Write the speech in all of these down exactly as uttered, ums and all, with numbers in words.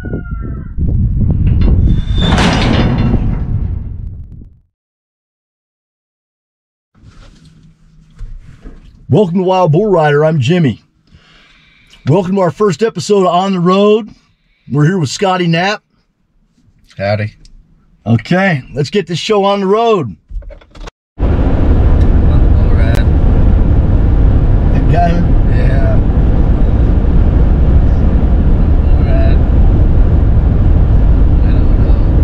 Welcome to Wild Bull Rider. I'm Jimmy. Welcome to our first episode of On the Road. We're here with Scottie Knapp. Howdy. Okay, let's get this show on the road. On the bull ride. That guy? Yeah. Bull ride. I don't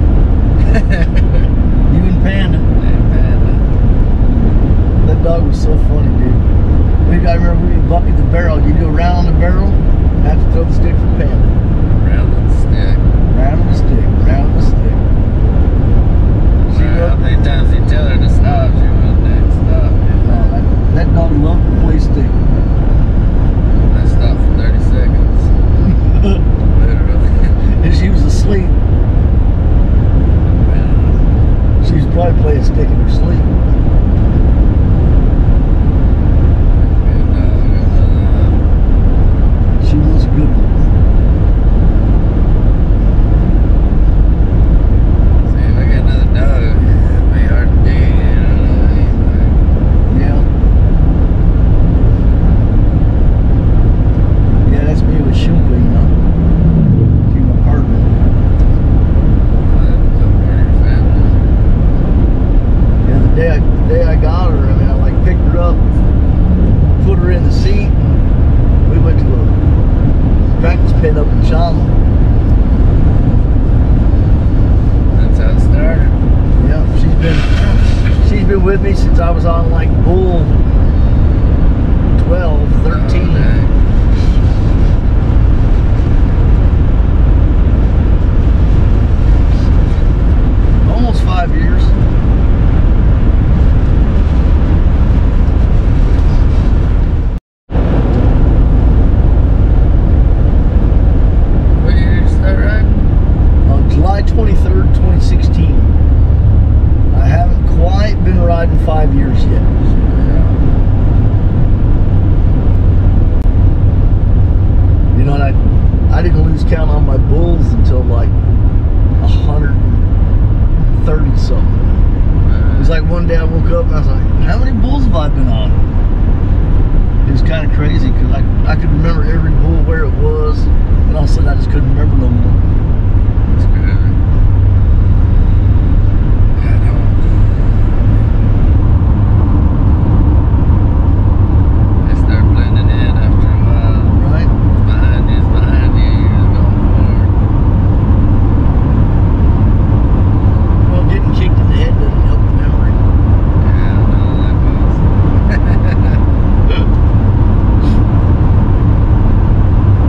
know. You and Panda. Yeah, Panda. That dog was so funny, dude. We, I remember we bucking the barrel. You go around the barrel, have to throw the stick for Panda. Round the stick. Round the stick, round the stick. She Right, how loved, many times you tell her to stop, she will next stop. no, that, that dog loved to play stick. I stopped for thirty seconds. Literally. And she was asleep. She was probably playing stick in her sleep. Good dog, I love that. She was a good one. See, if I get another dog, it'd be hard to dig, you know what I mean? Yeah. Yeah, that's me with Shumka, you know. She's my partner. Like, that become part of your family. Yeah, the day I, the day I got her, I mean, I like picked her up, put her in the seat. We went to a practice pen up in Chama. That's how it started. Yeah, she's been she's been with me since I was on like bull twelve, thirteen. Oh, dang. Almost five years. When did you start riding? On July twenty-third, twenty sixteen. I haven't quite been riding five years yet. You know, and I, I didn't lose count on my bulls until like one hundred thirty something. It was like one day I woke up and I was like, how many bulls have I been on? It was kind of crazy because I, I could remember every bull where it was, and all of a sudden I just couldn't remember no more. That's good. Yeah, I don't. They start blending in after a while. Right? Behind you is behind you. You're going forward. Well, getting kicked in the head doesn't help the memory. Yeah, I know how that goes.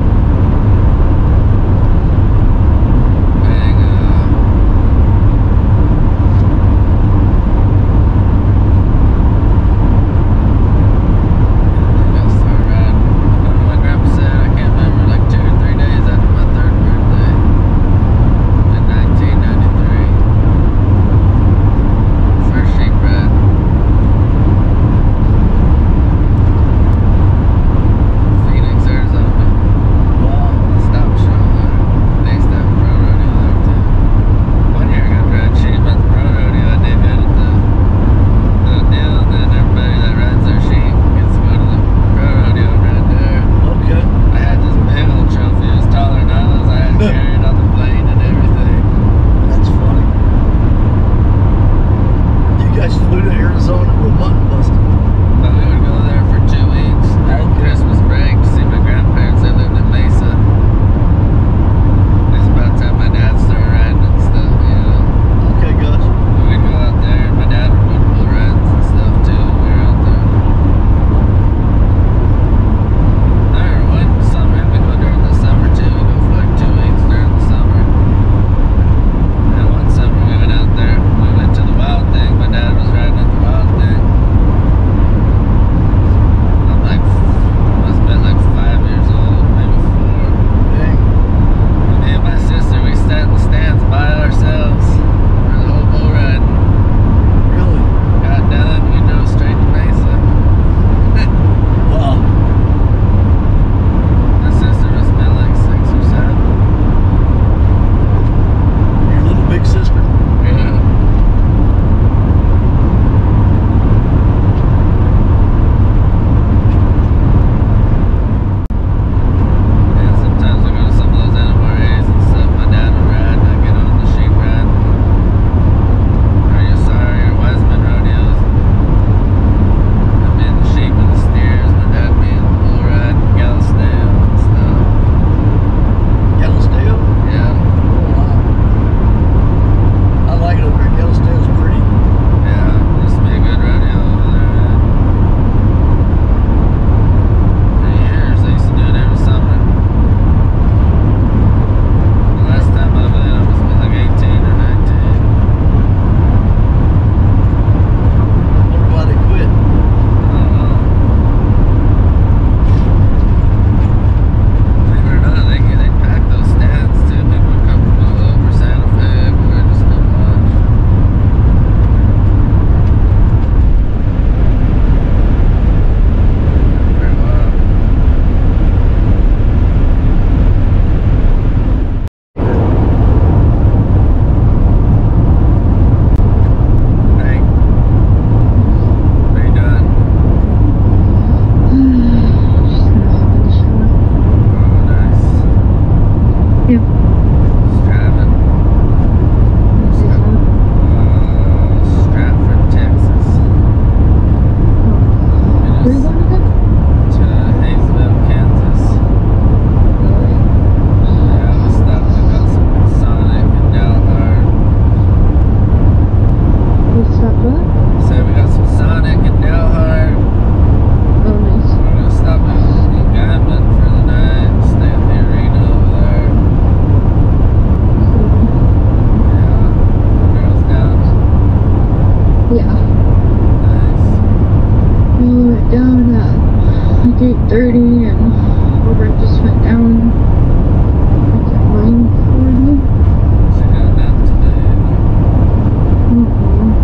thirty, and over just went down like at nine forty. She got that today. Mm-hmm.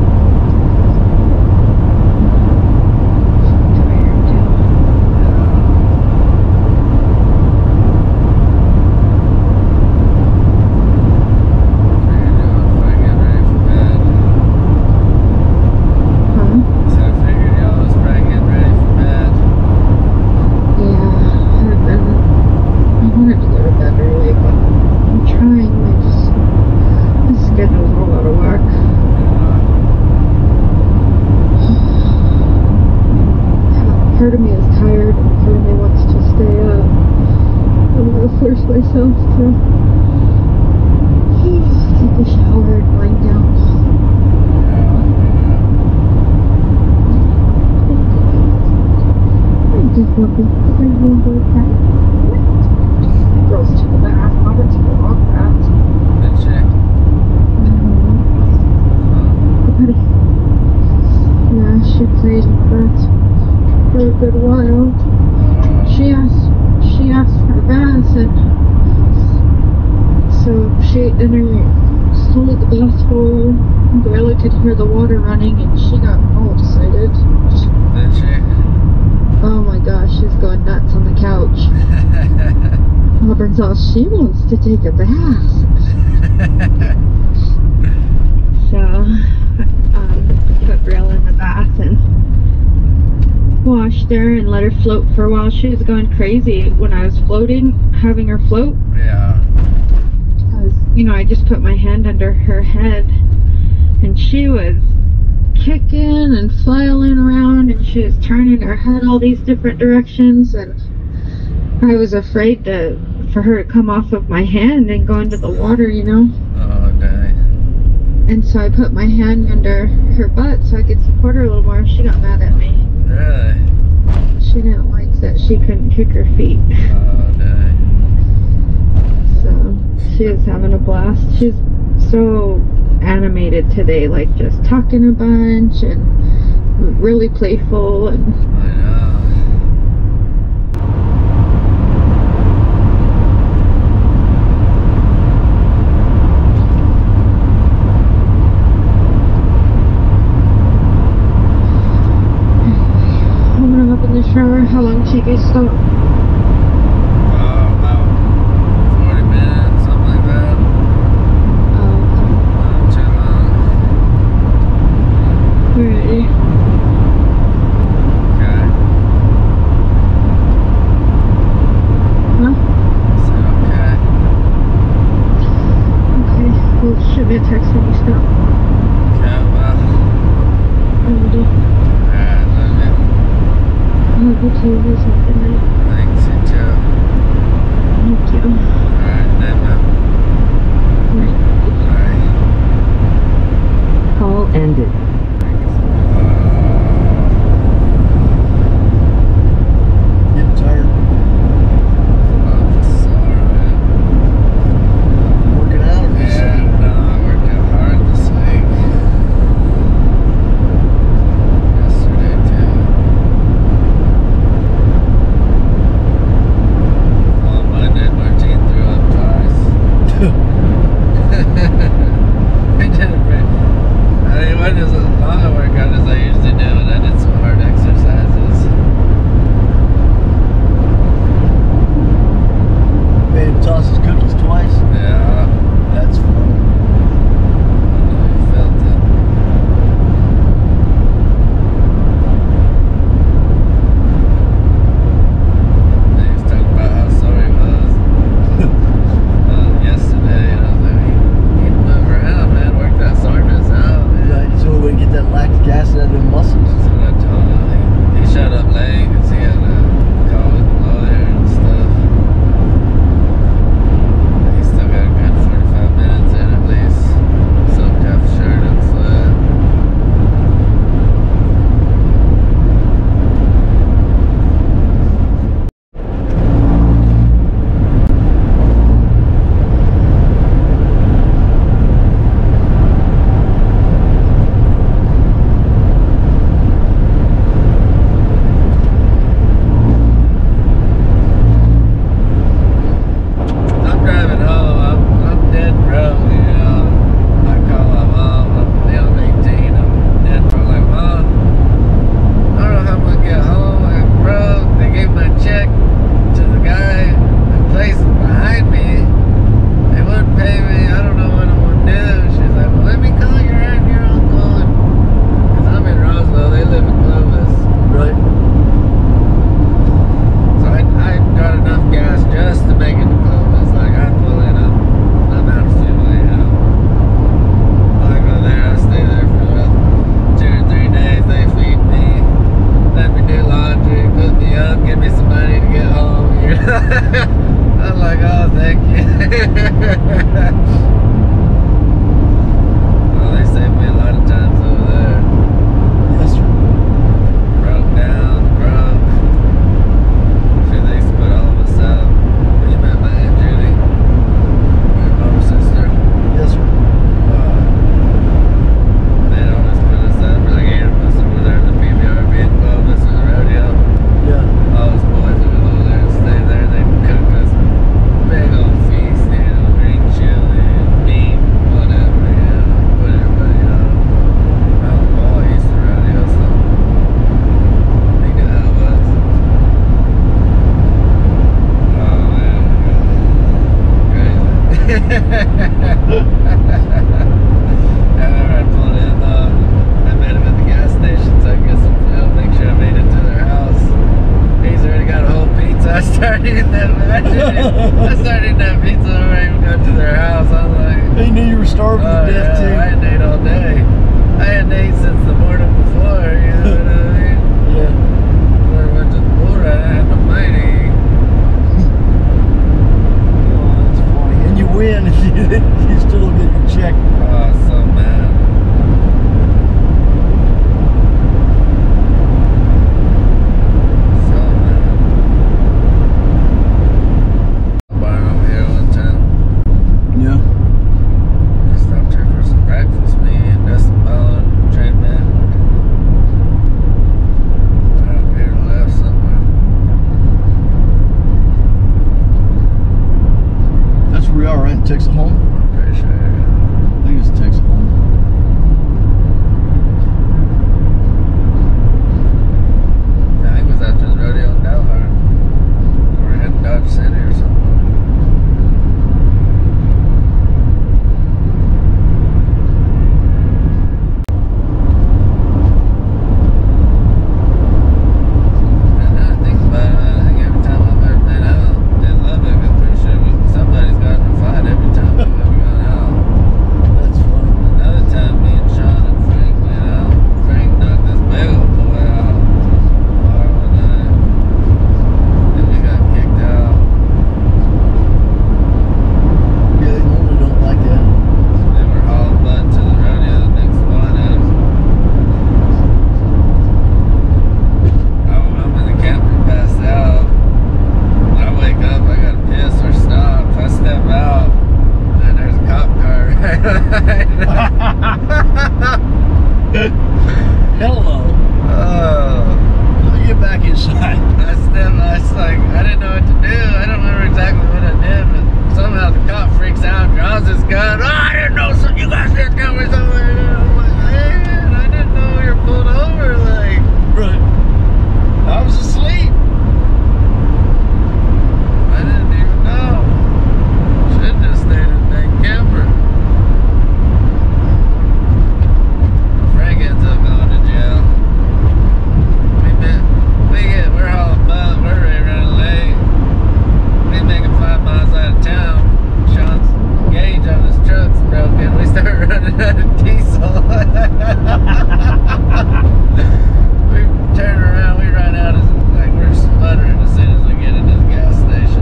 I'm tired too. Huh? So I figured y'all was probably getting ready for bed. Yeah, I've been. I wanted to go to bed early, but I'm trying. I just. The schedule's all out of whack. Part of me is tired, and part of me wants to stay up. I'm gonna force myself to take a shower and wind down. I just want to remember that. Girls took a bath, mother took a long bath. Good check. Mm-hmm. Yeah, she played for, for a good while. She asked, she asked for a bath, and so she ate dinner, stole the bath bowl, barely could hear the water running, and she got all excited. Good check. Oh my gosh, she's going nuts on the couch. Auburn's all, she wants to take a bath. So, um, put Brielle in the bath and washed her and let her float for a while. She was going crazy when I was floating, having her float. Yeah. I was, you know, I just put my hand under her head, and she was kicking and flailing around, and she was turning her head all these different directions, and I was afraid to for her to come off of my hand and go into the water, you know. Oh, dang. And so I put my hand under her butt so I could support her a little more. She got mad at me. Really? She didn't like that she couldn't kick her feet. Oh, dang. So she was having a blast. She's so animated today, like just talking a bunch and really playful. And I know. when I'm up in the shower, how long do you guys stop? Uh, about forty minutes, something like that. Oh, Not too long. alrighty. Okay. Huh? Said okay. Okay. Well, shoot me a text when you stop. Okay, well. Alrighty. Alright, love you. Love you too. Have a good night. Thanks, you too. Thank you. Alright, night, man. Night. Bye. Call ended. Getting tired. I'm just sorry, man. Working out or just Yeah, sitting? no, I worked out hard this week. Yesterday, too. On Monday, Martine threw up twice. I did a break. I mean, it wasn't as long a workout as I usually do, but I did some hard exercises. Made him toss his cookies twice. Yeah, That's fun. I know you felt it. Then he was talking about how sore he was uh, yesterday, and I was like, you need to move around, man. Work that soreness out, man. Right, so we get that lactic Well, they saved me a lot of times over there. Yes, sir. Broke down, broke. Sure, they used to put all of us out. You met my Aunt Judy, my mom's sister. Yes, sir. Uh, they'd always put us up, like eight of us over there in the P R C A being twelve of us in the rodeo. Yeah. All those boys would go over there and stay there. They'd cook us big old feast, you know, green chili, beef, whatever, you know, put everybody on. Mount Paul used to rodeo, so they knew how it was. Oh man, crazy. I remember I pulled in though. I met him at the gas station, so I guess I'll make sure I made it to their house. He's already got a whole pizza. I started eating that. I, I started eating that pizza before I even got to their house. I was like, He knew you were starving oh to death, yeah, I too. hadn't ate all day. I hadn't ate since the morning before. You know what I mean? Yeah. Before I went to the bull ride, I had no money to eat. Oh, that's funny. And you win if you, you still don't get your check. Oh, so mad. So mad. Bar over here one time. Yeah. I stopped here for some breakfast. Me and Dustin Ballin, train man. Right up here to the left somewhere. That's where we are, right? In Texahoma? I'm pretty sure. I think it's Texahoma. I think it was after the rodeo in Delaware. We were heading Dodge City or something. And now I think about it, I think every time I've ever been out in Lubbock, I'm pretty sure we, somebody's gotten in a fight every time we've ever gone out. That's funny. Another time, me and Sean and Frank went out. Frank knocked this big old boy out. Bar one night. Then we got kicked out. Yeah, they normally don't like that. They were hauling butt to the rodeo the next morning. I'm, I'm in the camper, passed out. I wake up, I got pissed or stopped. I step out, and there's a cop car right behind. Hello. Oh. Let me get back inside. I stepped, I was like, I didn't know what to do. I don't remember exactly what I did, but somehow the cop freaks out, draws his gun. Oh, I didn't know, so you guys didn't tell me something. I'm like, man, I didn't know you were pulled over. Like, Right. I was asleep. I didn't even know. Should've just stayed in that camper. Frank ends up going to jail. We met, we get, we're hauling butt, we're ready running late. We making five miles out of town. Sean's gauge on his truck's broken. We start running out of diesel. We turn around, we run out as like we're sputtering as soon as we get into the gas station.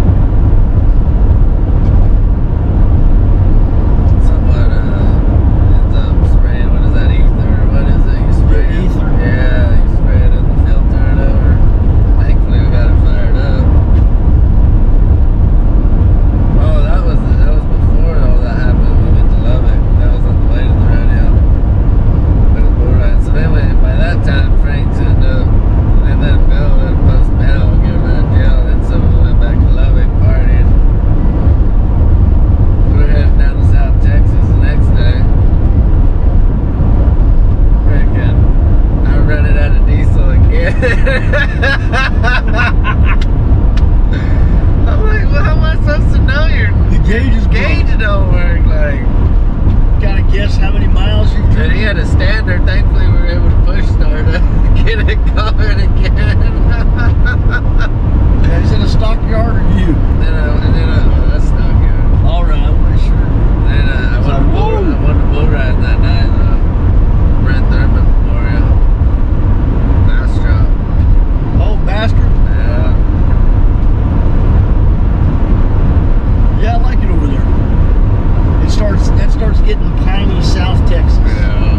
Someone uh, ends up spraying, what is that, ether? Or what is it? You spray Yeah, it? ether. Yeah, you spray it in the filter or whatever. Thankfully we got it fired up. Oh, that was that was before all that happened. We went to Lubbock. That was on the way to the rodeo. But it's bull ride. So anyway, by that time, Frank's ended up, they let him go, let him post bail, get him out of jail. Then some of them went back to Lubbock, partied. We were heading down to South Texas the next day. Freaking, I'm running out of diesel again. I'm like, well, how am I supposed to know your The gauge is gauge don't work? Like, Gotta guess how many miles you've and driven. he had a standard. Thankfully, we were able to push start to get it going again. Yeah, is it a stockyard or you? then I, and then I, well, that's stockyard. All right, I'm pretty sure. Then uh, I won the bull, I won the bull ride that night. Though. Brent Thurman Memorial. Bastrop. Oh, bastard. Yeah. Yeah, I like it over there. getting piney South Texas. Yeah.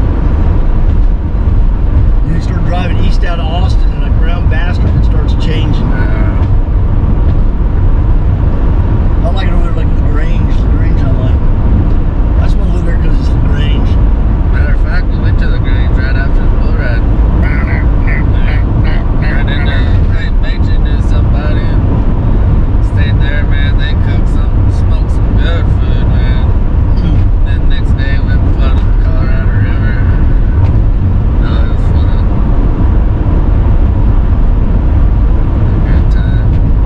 You start driving east out of Austin and like around Bastrop, it starts changing. Yeah. I like it over there, like LaGrange. LaGrange, I like. I just want to live there because it's LaGrange. Matter of fact, we went to the Grange right after the bull ride. Ran into, I mentioned to somebody and stayed there, man. They cooked some, smoked some good food, man. Mm. Then next day we went and floated the Colorado River. No, it was fun. Good time.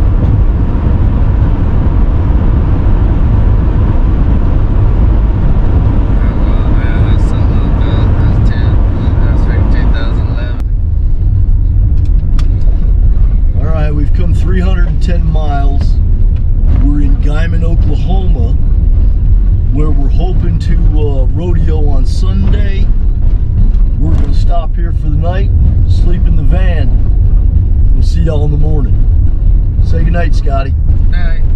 We've come three hundred ten miles. We're in Guyman, Oklahoma, where we're hoping to uh, rodeo on Sunday. We're going to stop here for the night, sleep in the van. We'll see y'all in the morning. Say goodnight, Scotty. Night.